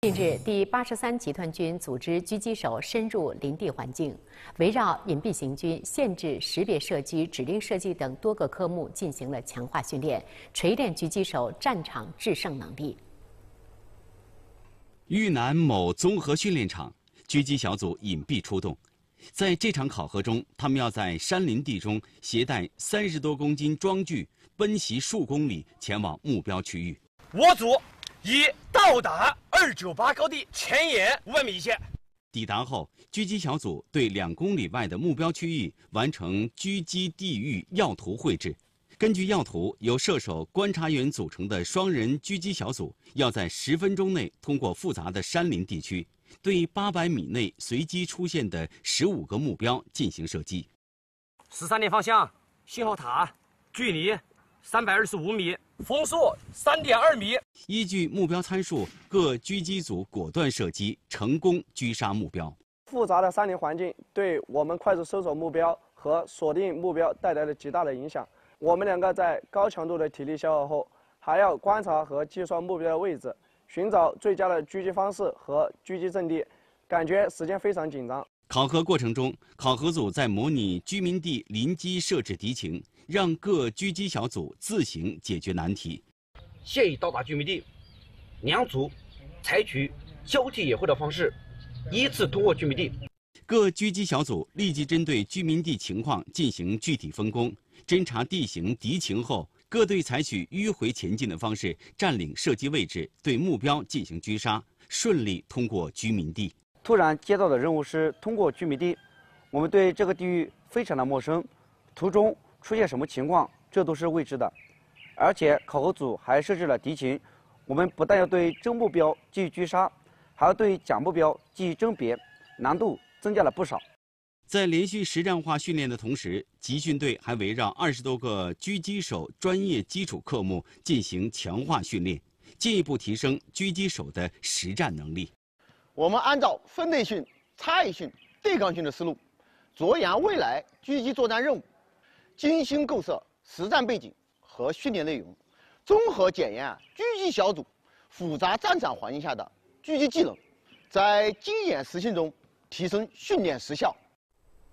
近日，第83集团军组织狙击手深入林地环境，围绕隐蔽行军、限制、识别射击、指令射击等多个科目进行了强化训练，锤炼狙击手战场制胜能力。 豫南某综合训练场，狙击小组隐蔽出动。在这场考核中，他们要在山林地中携带30多公斤装具，奔袭数公里，前往目标区域。 我组已到达298高地前沿500米线。 抵达后，狙击小组对2公里外的目标区域完成狙击地域要图绘制。根据要图，由射手、观察员组成的双人狙击小组要在10分钟内通过复杂的山林地区，对800米内随机出现的15个目标进行射击。 13点方向，信号塔，距离325米，风速3.2米。 依据目标参数，各狙击组果断射击，成功狙杀目标。 复杂的山林环境对我们快速搜索目标和锁定目标带来了极大的影响。我们2个在高强度的体力消耗后，还要观察和计算目标的位置，寻找最佳的狙击方式和狙击阵地，感觉时间非常紧张。 考核过程中，考核组在模拟居民地临机设置敌情，让各狙击小组自行解决难题。 现已到达居民地，2组采取交替掩护的方式，依次通过居民地。 各狙击小组立即针对居民地情况进行具体分工，侦察地形敌情后，各队采取迂回前进的方式占领射击位置，对目标进行狙杀，顺利通过居民地。 突然接到的任务是通过居民地，我们对这个地域非常的陌生，途中出现什么情况，这都是未知的。而且考核组还设置了敌情，我们不但要对真目标进行狙杀，还要对假目标进行甄别，难度增加了不少。 在连续实战化训练的同时，集训队还围绕20多个狙击手专业基础科目进行强化训练，进一步提升狙击手的实战能力。 我们按照分类训、差异训、对抗训的思路，着眼未来狙击作战任务，精心构设实战背景和训练内容，综合检验狙击小组复杂战场环境下的狙击技能，在精演实训中提升训练实效。